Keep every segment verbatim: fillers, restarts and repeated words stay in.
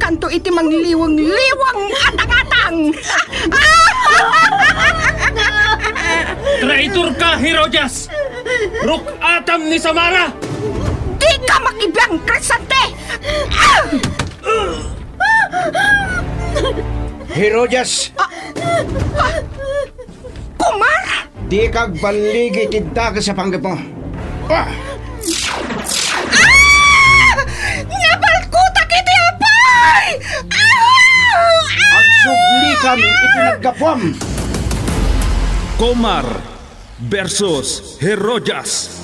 Santo iti mangliwang-liwang atang-atang. Traitor ka, Herodias! Ruk-atam ni Samara! Di ka makibiyang, Crescente! Herodias! Kumar! Di kag baligi tidda ka sa panggap mo. Ah! Nabalkuta kiti apay! Ang sublikan itinagkapwam! Kumar versus Herodias.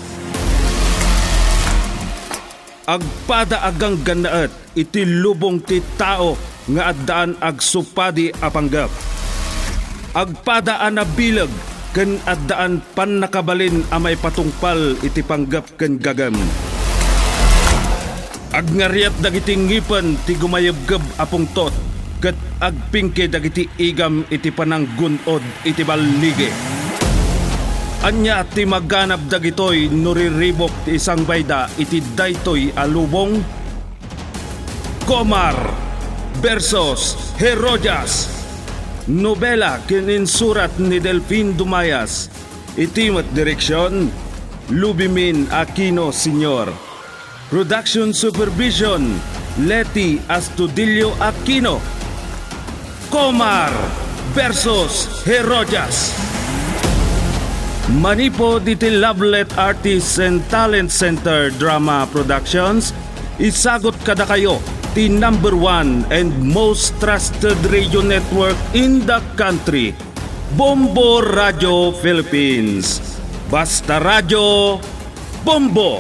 Agpada agang ganaat iti lubong ti tao nga addaan ag supadi a panggap. Agpada a nabilag ken addaan pan nakabalin a may patungpal iti panggap ken gagam. Agnariat dagiti ngipan ti gumayabgab a pungtot ket agpingke dagiti igam iti pananggunod iti ballige. Anya ti maganap dagitoy nuriribok ti isang bayda iti daytoy alubong. Kumar versus Herodias. Nobela kininsurat ni Delfin Dumayas. Itimat direksyon Lubimin Aquino Senior. Production Supervision Leti Astudillo Aquino. Kumar versus Herodias. Manipo diti Lovelet Artists and Talent Center Drama Productions, isagot kada kayo ti number one and most trusted radio network in the country, Bombo Radio Philippines. Basta Radio, Bombo!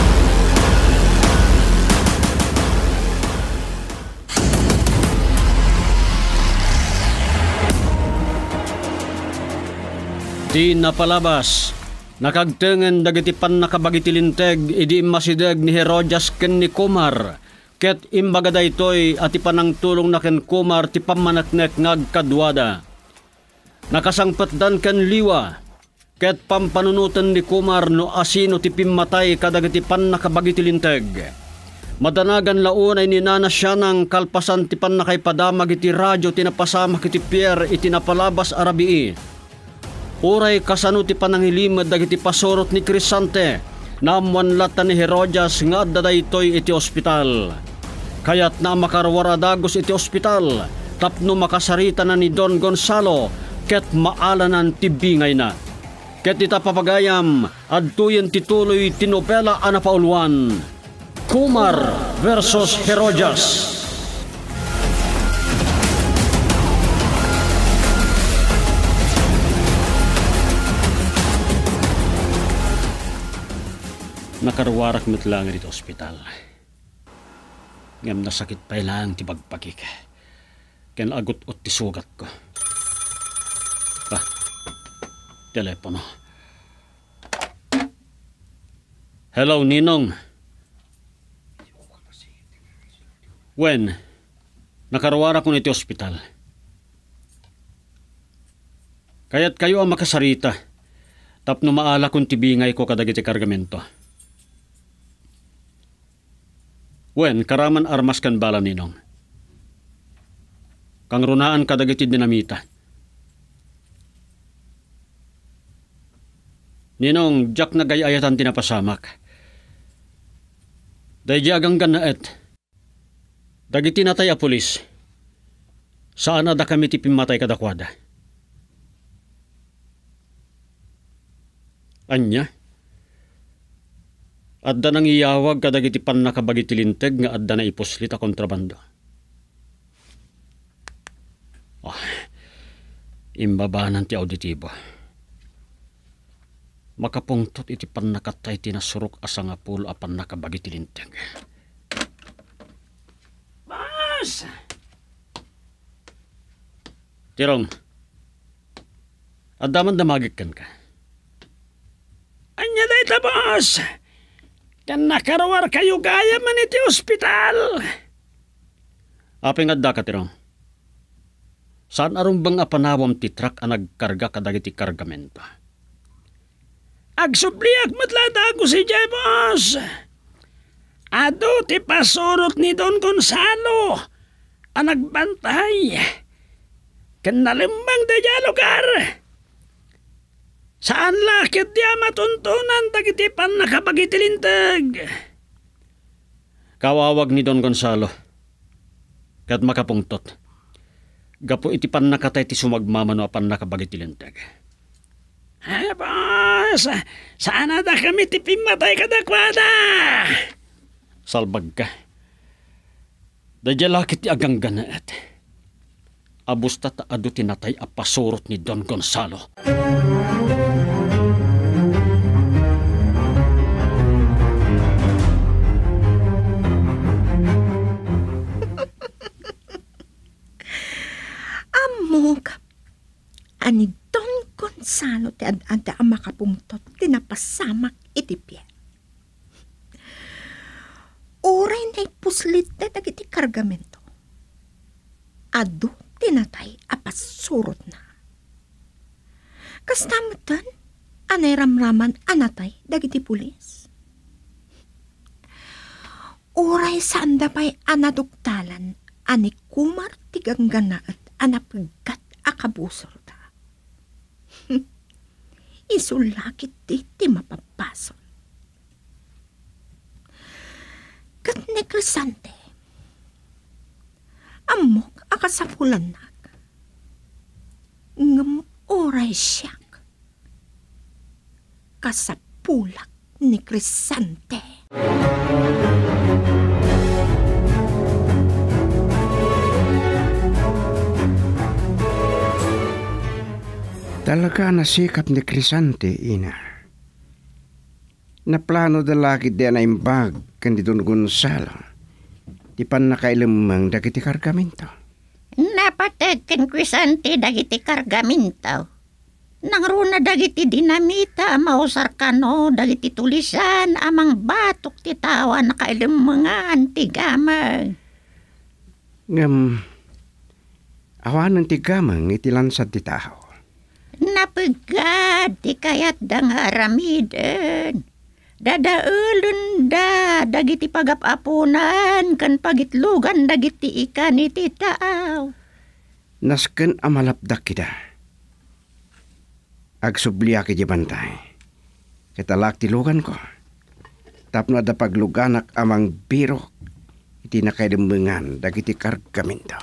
Di napalabas, nakagtengen dagiti pan nakabagitilinteg, idi masideg ni Herodias ken ni Kumar, ket imbaga daytoy at ipanang tulong na ken Kumar ti pamanaknek ngagkadwada. Nakasangpatdan ken liwa, ket pampanunutan ni Kumar no asino ti pimmatay kadagiti pan nakabagitilinteg. Madanagan launay ni Nana siya ng kalpasan ti pan nakaipadamag iti radyo tinapasama kiti Pierre iti napalabas arabii. Uray kasano ti panangilimad dagiti pasorot ni Crescente na amuanlatan ni Herodias nga adda daytoy iti ospital. Kayat na makarwaradagos iti ospital tapno makasarita na ni Don Gonzalo ket maalanan ti bingay na. Ket ita papagayam adtuyen tituloy ti nobela a napauluan. Kumar versus Herodias. Nakarwarak met lang dito ospital. Ngam nasakit pa lang ti bagpakik. Ken agot-ot ti sugat ko. Pa, telepono. Hello, Ninong. When? Nakarwarak ko nito ospital. Kaya't kayo ang makasarita. Tapno maala kong tibingay ko kadagiti kargamento. Wen, karaman armas kan bala Ninong. Kang runaan kadagiti dinamita. Ninong, jak na gayayatan tinapasamak. Dahil agang ganaet. Dagiti natay a pulis. Saan ada kami tipimatay kadakwada? Anya? Adda nang iyawag kadagiti pan nakabagitilinteg nga adda na ipuslita kontrabando. Oh, imbabanan ti auditibo. Makapungtot iti pan nakatay tinasurok asa nga pulo a pan nakabagitilinteg. Bas! Tirong, adda man damagikan ka. Anya day ta, boss! Kan nakarawar kayo gaya man iti ospital. Apeng adda ka, Tirong. Saan arumbang apanawam ti truck ang nagkarga kadagiti kargamento? Agsubliak matlada ko si Jay, boss. Ado ti pasurot ni Don Gonzalo. ang nagbantay. Kanalimbang da dya lugar. Saan lakit diya matuntunan dagiti pan nakabagitilintag? Kawawag ni Don Gonzalo. Kat makapungtot. Gapo iti pan nakatay ti sumagmamano apan nakabagitilintag. Ha, boss! Saan na da kami ti pimatay kadakwada? Salbag ka. Dadya lakit ti agang ganaat. Abusta ta adu tinatay a pasurot ni Don Gonzalo. Amog, ani Don Gonzalo ti ad-ada ang makapungtot tinapasamak itipya. Oray na ipuslit na dagiti kargamento. Adu tinatay apasurot na. Kastamutan, anay ramraman anatay dagiti pulis. Oray saan da pa'y anaduktalan ani kumar tiganggana at anapagkat akabusor ta. Isulakit di ti mapapason. Kat ni Crisante, amok akasapulan nag. Ngam oray siyak. Kasapulak ni Crisante. Talaga nasikap ni Crisante, ina. Naplano dalakit di na imbag kan di Don Gonzalo. Di pan nakailamang dagiti kargamento. Napatag kan Crisante dagiti kargamento. Nangruna dagiti dinamita mausar kano dagiti tulisan amang batok ti tawa nakailamang antigamang. Ngam, awanan ti gamang itilansad ti tao. Napagad ti kayat da nga aramiden. Dadaulen da dagiti pagapapunan kan pagitlugan dagiti ikan iti taaw. Nasken amalapdak kita. Agsubliya ki di bantay. Kitalak ti lugan ko. Tapno da pagluganak amang biro iti nakailimbengan dagiti kargamento.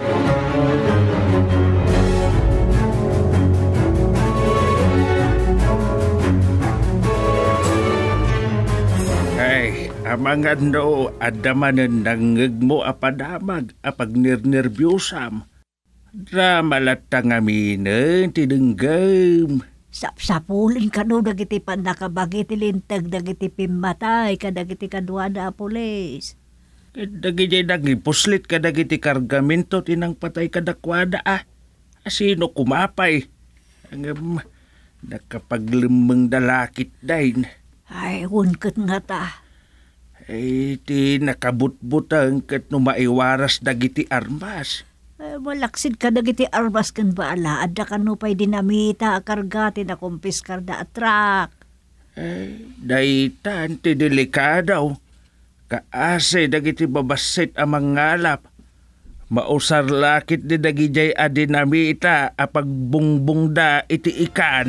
Ay, amang ano, adamanan nangag mo apadamag, apag nirnerbyosam. Dramalat aminen, tinenggam. Sapsapulin ka no, dagiti pan nakabagiti lintag, dagiti pimatay, kadagiti kadwada pulis. Dagiti nagipuslit ka dagiti kargamento, tinang patay kadakwada ah. Asino kumapay? Ang nakapaglimang dalakit dahin. Ay, unkat nga ta. Ay, ti nakabutbutang kat no maiwaras dagiti armas. Ay, malaksid ka dagiti armas kan baala. Adda ka no pa'y dinamita, akargati na kumpiskar da atrak. Ay, daitan ti delikadaw. Kaase dagiti babasit amang ngalap. Mausar lakit di dagijay a dinamita apag bungbong da iti ikan.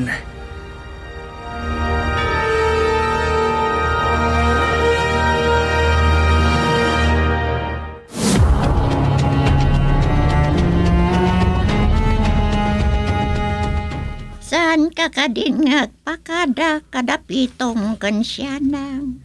Saan ka kadin nga pakada kadapitong kansyanang?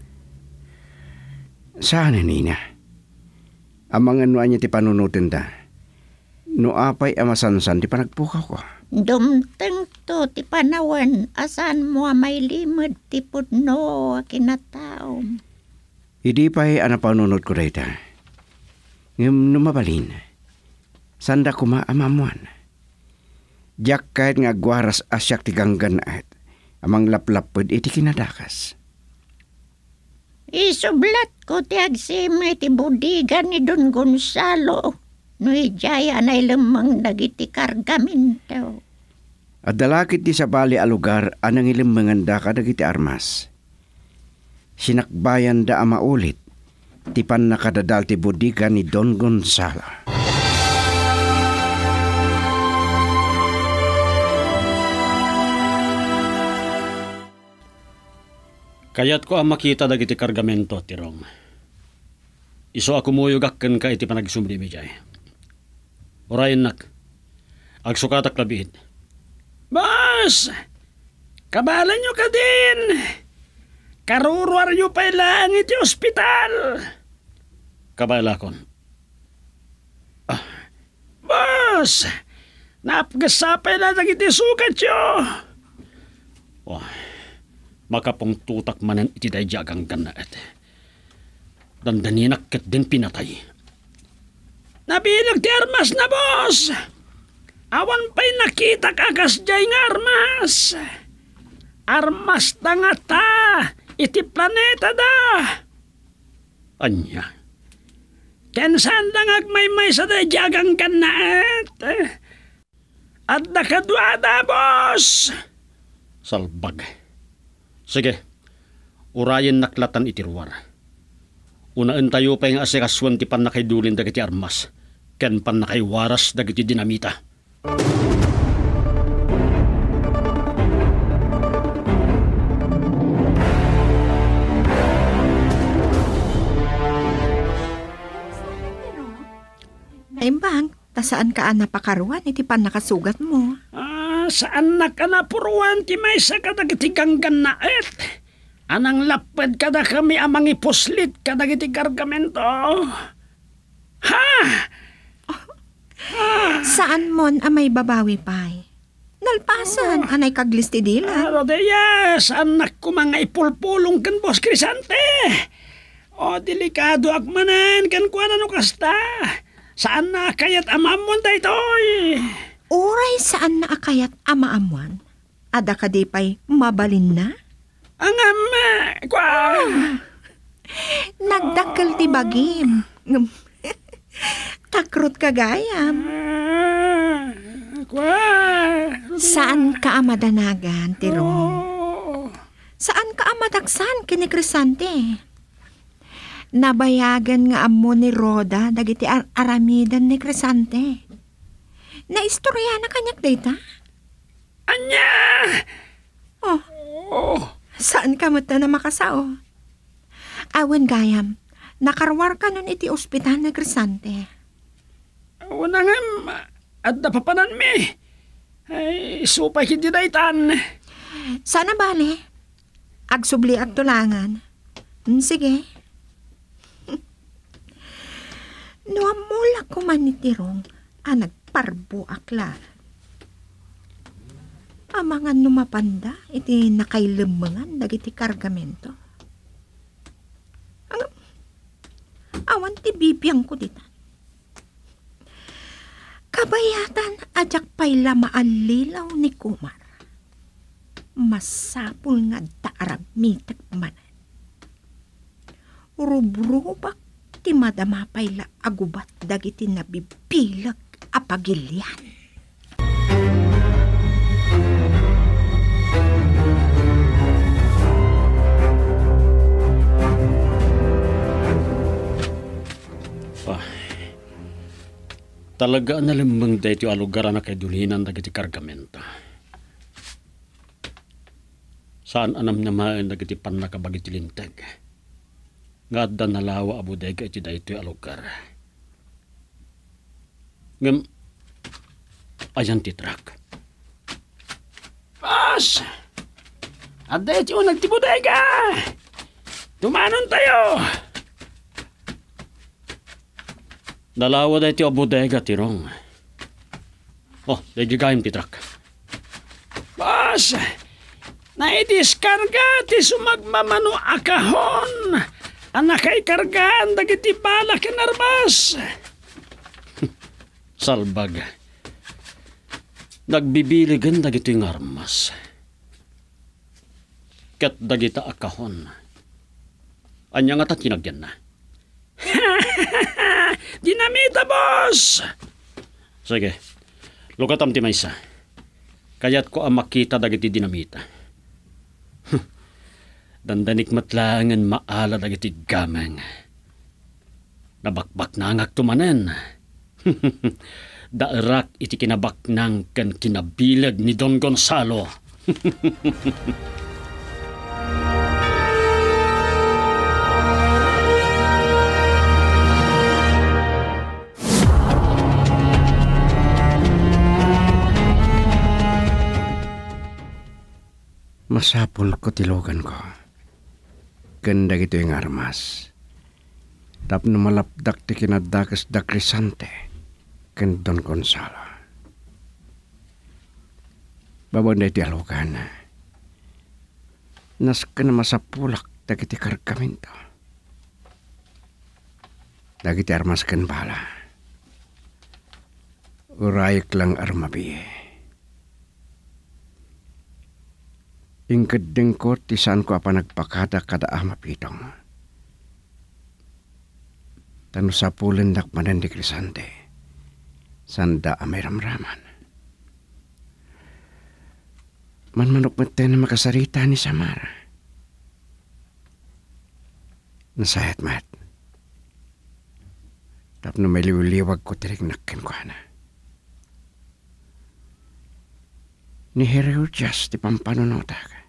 Saan nina? Amang ano niya ti panunutin da. No apay amasansan ti panagpukaw ko. Dumteng to ti panawan asan mo may limod ti pudno kinataom. Hindi pa'y ana panunod ko rita. Ngam numabalin. Sanda kumaamamuan. Diyak kahit nga gwaras asyak ti ganggan at amang laplapod iti kinadakas. Isublat ko ti agsimay ti budigan ni Don Gonzalo. No ijaya na ilamang dagiti kargamento. At dalakit ti sa bali a lugar anang ilimangan da ka dagiti armas. Sinakbayan da ama ulit ti pan nakadadal ti budigan ni Don Gonzalo. Kayat ko ang makita dagiti kargamento, Tirong. Iso ako muyugakken ka iti panagsumli mi jay. Orayin nak, agsukatak labihid. Boss! Kabalan nyo ka din! Karurwar nyo pa ilang iti ospital! Kabalakon. Ah, boss! Napgasapay na iti sukat nyo! Oh, makapong tutak manan iti dayjagang ganaet. Dandaninak ket din pinatay. Nabilag ti armas na, boss! Awan pa'y nakita kakas jay nga armas. Armas da nga ta, iti planeta da. Anya, ken saan da ngagmaymay sa dayjagang kanaet? At nakadwada, boss! Salbag. Sige, urayin naklatan itirwar. Unaan tayo pa yung asikaswan ti pan nakaidulin dagiti armas, ken pan nakaiwaras dagiti dinamita. Naimbang, ta saan ka napakaruan iti pan nakasugat mo? Ah, saan na ka napuruan ti may sa kadagiti ganggan naet? Anang lapad kada kami amang ipuslit kadagiti kargamento. Ha? Saan mon amay babawi pay? Nalpasan, oh. Anay kaglisti dila. Aro de yes, anak ko mga ipulpulong kan Boss Crisante. O, delikado akmanan kan kuha na no kasta. Saan na kayat amamon daytoy? Uray saan na akayat amaamuan? Ada ka di pay mabalin na? Ang ama, kwa. Nagdakkel ti bagim. Takrot ka gayam. Kwa. Saan ka amadanagan, Tirong? Saan ka amadaksan, kini Crisante? Nabayagan nga amo ni Roda dagiti ar- aramidan ni Crisante. Naistorya na kanyak data? Anya! Oh. Oh. Saan ka mata na makasao? Awan gayam, nakarwar ka nun iti ospital na Crisante. Awan nga, at napapanan mi. Ay, supay hindi daytan. Sana bale, agsubli at tulangan. Hmm, sige. Nuamula ko man ni Tirong, ah, nagparbo akla. Amangan numapanda, iti nakailemangan, dagiti kargamento. Ang, awan ti bibiyang ko dita. Kabayatan, ajak pa'y lamaalilaw ni Kumar. Masapul nga taaramitak manan. Rubrubak, ti madamapay la agubat, dagiti nabibilag apagilyan. Talaga na limang dito alugar na kay dulinan dagiti kargamento. Saan anam naman dagiti pan nakabagiti lintag. Nga da nalawa abudega iti dito alugar. Ngam, ayan ti truck. Boss! Adda iti unag ti bodega! Tumanon tayo! Dalawa da iti abudega, Tirong. Oh, dagigayim ti truck. Boss! Naidiskarga ti sumagmamano akahon. Anak ay kargaan dagiti bala kinarbas. Salbag. Nagbibiligan dagiti ngarmas. Ket dagita akahon. Anya nga ta kinagyan na. Dinamita, boss! Sige, lukatam ti maysa. Kayat ko ang makita dagiti dinamita. Dandanik matlangan maala dagiti gamang. Nabakbak na angak tumanen. Dairak iti kinabaknang kan kinabilag ni Don Gonzalo. Masapol ko tilogan ko. Ganda gito yung armas. Tapno malapdak ti kinadakas da Crisante. Ken Don Gonzalo. Babon na iti alogan. Nas ka na masapulak dagiti kargamento. Dagiti armas ken bala. Urayik lang armabi. Ingkadeng ko tisan ko apa nagpakada kada ama pitong. Tano sa pulendak manan di Crisante. Sanda amay ramraman. Manmanok mati na makasarita ni Samara. Nasayat mat. Tapno may liwaliwag ko tirig nakin ko na. Ni Herodias ti pampanunotak.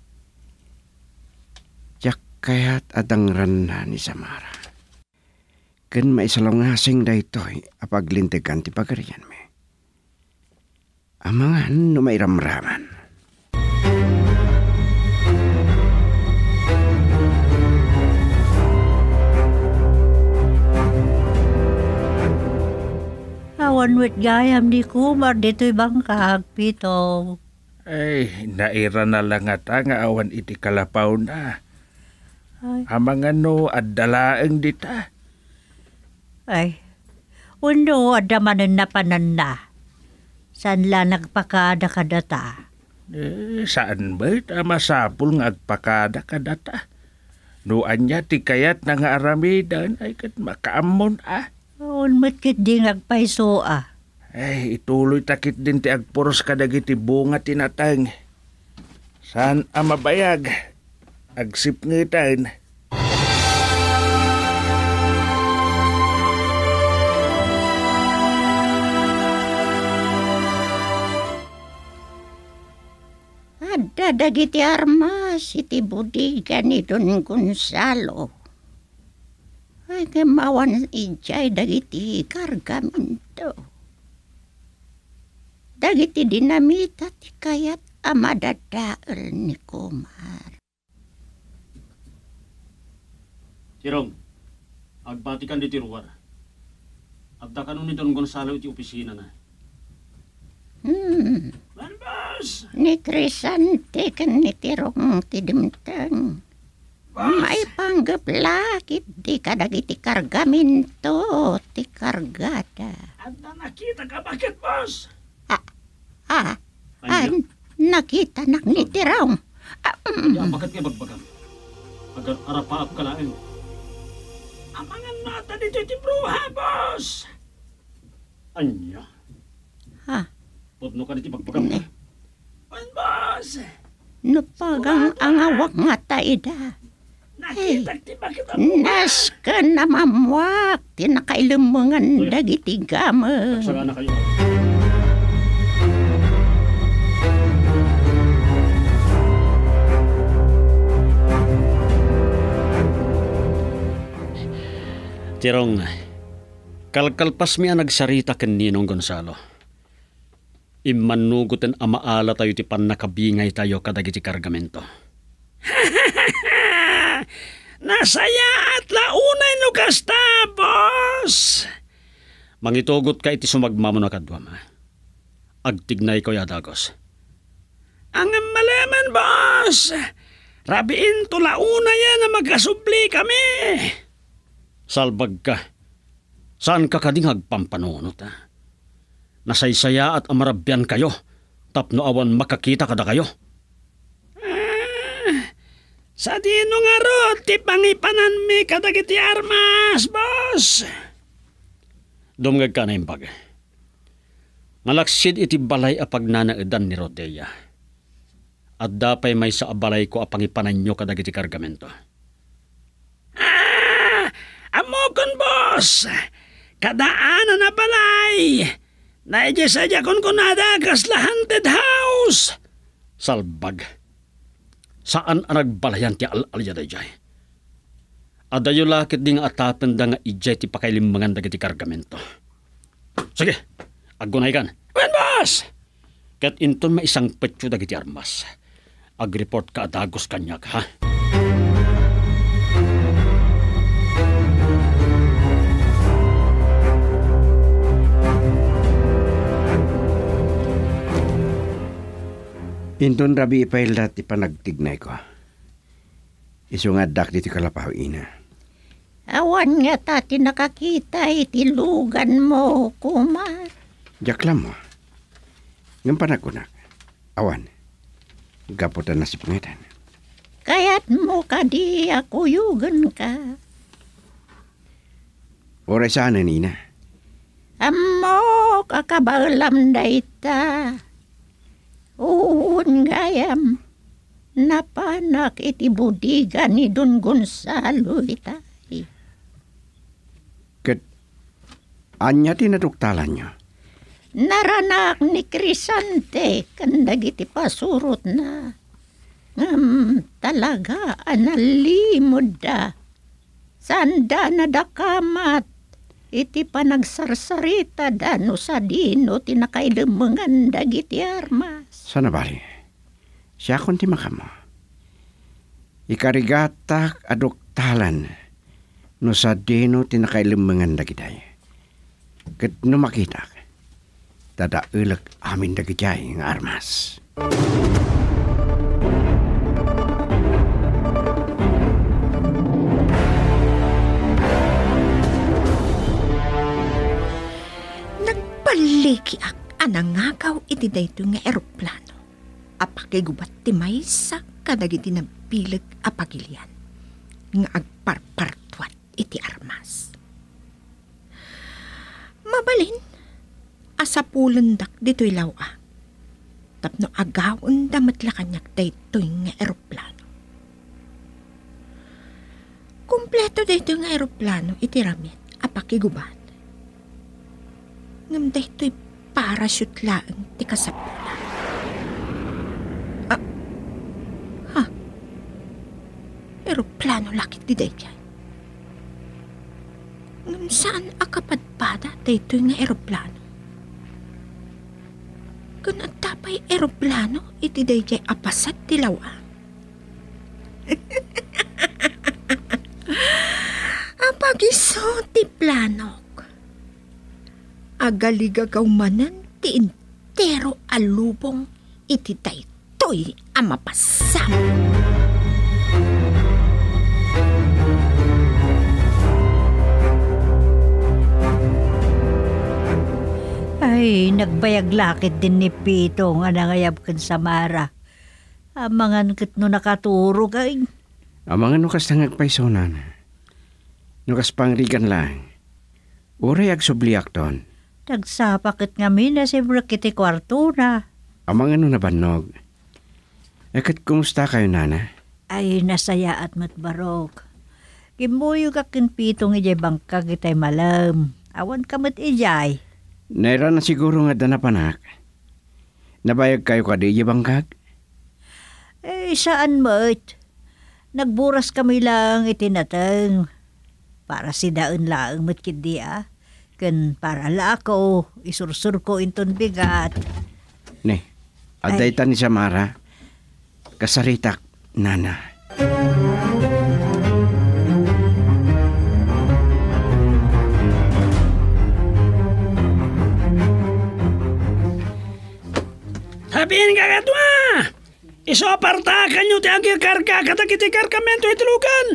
Kaya't adang ranna ni Samara. Ken maisalongasing da ito'y apaglintigan ti pagarian me. Amangan no mairamraman. Awan wit gayam di Kumar dito'y bangkag, Pito. Ay, naira na lang ata nga awan iti kalapaw na. Ay, Amang ano, adalaang dita. ay. Uno, adamanan na pananda. San la nagpakada kadata? Eh, saan ba ita masapul nga agpakada kadata? Nuan niya ti kayat na nga aramidan ay kat makaamon ah. Awan matkit di nagpaiso ah. Ay, ituloy takit din ti agpuros kadagiti bunga tinatang. Saan amabayag? Agsip ngitan. Ada dagiti armas iti budiga ni Don Gonzalo. Ay kemawan ijay dagiti kargamento. Dagiti dinamita ti kayat amadadael ni Kumar. Tirong, agbatikan di tiruwar. Abda ka nun ni Don Gonzalo iti opisina na. Hmm. Manbas! Ni Crisante ken ni Tirong ti dimteng. May panggap lakit di kadagiti kargamento ti kargada. Anda nakita ka bakit, boss? Ah, ah, Anya? nakita nak ni Tirong. Ah, mm. Kaya bakit kayo bagbagan? Agar arapaap ka lain. Amangan mata dito iti bruha, boss. Anya? Ha, Podno ka diti bagbagan. Man, boss. nupagang ang awak nga taida. Nakita ti bakit ang Nas ka na mamwak, tinakailumungan dagiti gama. Saga na kayo. Tirong, kalkalpas miya nagsarita ken Ninong Gonzalo. Imanugutan amaala tayo ti panakabingay tayo kadagiti kargamento. Nasaya at launay no kasta, boss. Mangitugot ka iti sumagmamo na kadwam. Agtignay ko yadagos. Ang malaman, boss. Rabiin to launa yan na magkasubli kami. Salbag ka. Saan ka kading agpampanunot, ha? Nasaysaya at amarabyan kayo. Tapno awan makakita kada kayo. Ah, sa dino nga ro, ti pangipanan mi kadagiti armas, boss. Dumgag ka na impag. Malaksid iti balay a pagnanaedan ni Rodea. At dapay may sa abalay ko a pangipanan nyo kadagiti kargamento. Ah, amokon, boss. Kadaanan na balay. Naidya sadya kon kunada kas la haunted house. Salbag. Saan ang nagbalayan ti al-alya dayjay? Adayo lakit di nga atapen da nga ijay ti pakailimbangan dagiti kargamento. Sige, agunay kan. Wen, boss. Kat inton maisang petyo dagiti armas. Ag-report ka adagos kanyak, ha? Inton rabi ipailat ipanagtignay ko. Isungadak dito kalapaw ina. Awan nga tati nakakita itilugan mo, Kumar. Jaklam mo. Ngam panakunak. Awan. Gaputan nasib ngetan. Kaya't mo ka di ako yugan ka. Oray sana nina. Amo kakabalam dayta. Uun gayam. Napanak iti budigan ni Don Gonzalo itay. Ket anya tinaduktalan nyo. Naranak ni Crisante kandag iti pasurot na. Ngam talaga analimod da. Sanda na dakamat. Iti panagsarsarita da no sa dino tinakailemengan dagiti armas. Sana bali. Siya kon ti makamo. Ikarigatak aduktalan no sa dino tinakailemengan dagitay. Ket no makitak. Tada ulek amin dagitay ng armas. Nagpaliki ak anangagaw iti dayto nga eroplano. Apakigubat ti maysa kadagiti nabilag apagilyan nga agparpartuat iti armas. Mabalin, asapulandak dito'y lawa. Tapno agawon damat lakanyak dayto'y nga eroplano. Kumpleto dayto'y nga eroplano iti ramit apakigubat. Ngam dayto'y parachute laeng ti kasapulan. Ah, ha? Eroplano lakit di dayjay. Ngam saan akapadpada dayto'y nga eroplano? Kung at tapay eroplano, iti dayjay apasat ti lawa. Apagiso ti planok. Agaligagaw manan ti intero alubong iti daytoy amapasam. Ay, nagbayag lakit din ni Pito nga nangayab kan Samara. Amangan kat no nakaturo kay. Amangan no kas tangagpaisonan. No kas pangrigan lang. Uray ag subliak ton. Nagsapakit nga mina si Brakiti kwarto na. Amangan no nabanog. Ekat kumusta kayo nana? Ay, nasaya at matbarok. Kimuyo kakin Pito nga ijay bangkag itay malam. Awan kamat ijay. Naira na siguro nga danapanak. Nabayag kayo kadi ijay bangkag? Eh, saan mo't? Nagburas kami lang itinatang. Para si daun lang mo't kindi ah. Kan para lako, isursur ko inton bigat. Ne, aday ta ni Samara. Kasaritak, nana. Sabihin ka katwa! Isopartakan nyo ti agir karga katakiti karkamento itilugan.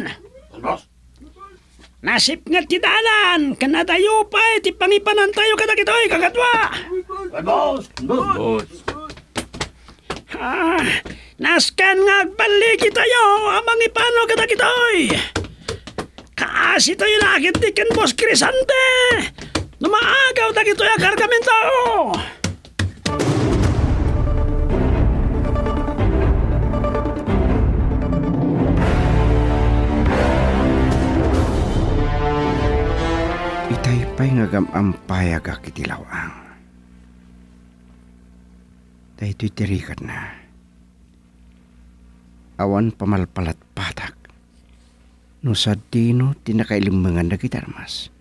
Nasip nga ti dalan, kanatayo pa iti pangipanan tayo katakitoy kakatwa. Boss! Boss! Ah, naskan nga agbaligi tayo amang ipano katakitoy. Kaasi tayo lakit di ken Boss Crisante. Numaagaw takitoy ang kargamento. Itaypay nga gamampayag akitilawang. Dahito itirikat na. Awan pamalpalat patak. No sa dino tinakailimangan na gitarmas.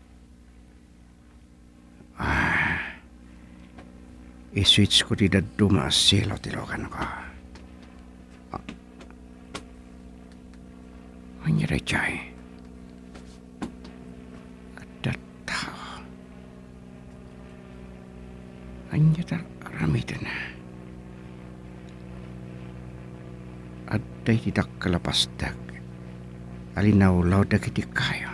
Ah, iswitch ko di da dumas silo tilokan ko. Anya Rajay. Ada tao. Anya taramitan na. Aday tidak kalapasdag. Alinaw-law dagiti kayo.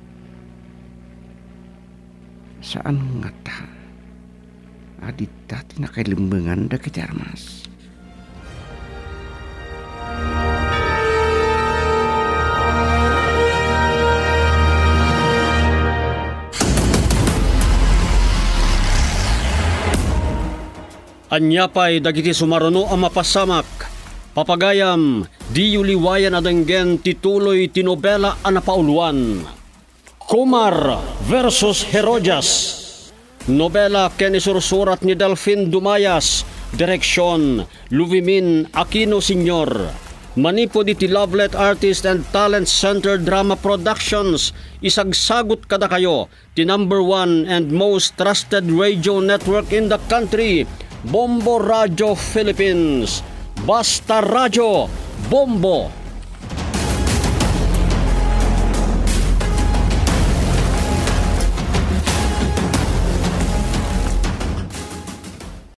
Saan nga ta? Adit dati na kailimbangan dagiti armas. Anyapay dagiti sumaruno ang mapasamak. Papagayam, di yuliwayan adenggen tituloy tinobela a napauluan. Kumar versus Herodias. Nobela ken isursurat ni Delfin Dumayas. Direksyon, Luvimin Aquino Senior. Manipod iti Lovelet Artist and Talent Center Drama Productions. Isagsagot kada kayo, ti number one and most trusted radio network in the country, Bombo Radio Philippines. Basta Radyo, Bombo